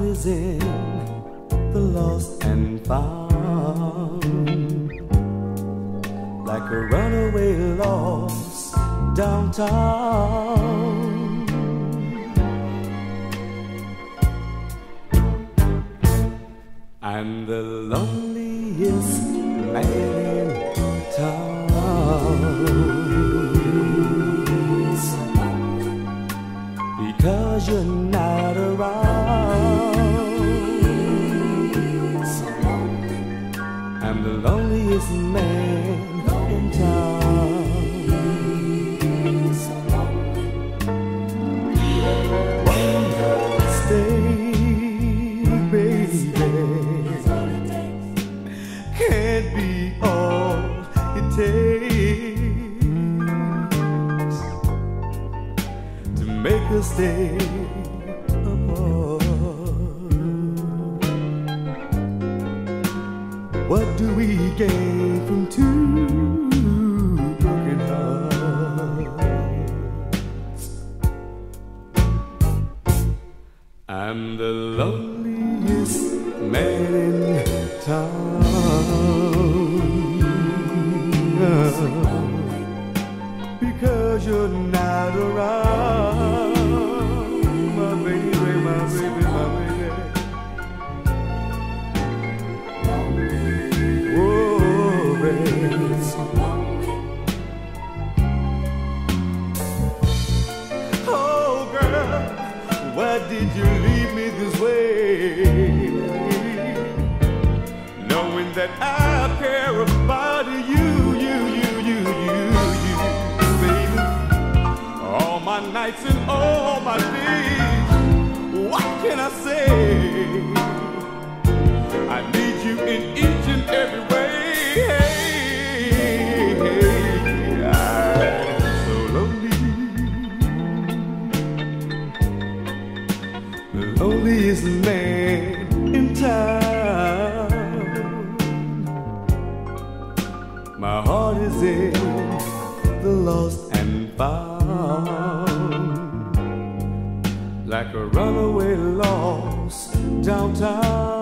is in the lost and found, like a runaway lost downtown. I'm the loneliest man in town, because you're not around. I'm the loneliest man in town. One night stay, baby, can't be all it takes to make us stay apart. What do we gain from two broken hearts? I'm the loneliest man in town, because you're not around. My baby, my baby, my baby. Whoa, baby. Oh, girl, why did you leave me this way? Knowing that I care about you, baby. All my nights and all my days, what can I say? I need you in each and every way. I'm so lonely, the loneliest man in town. My heart is in the lost and found, like a runaway lost downtown.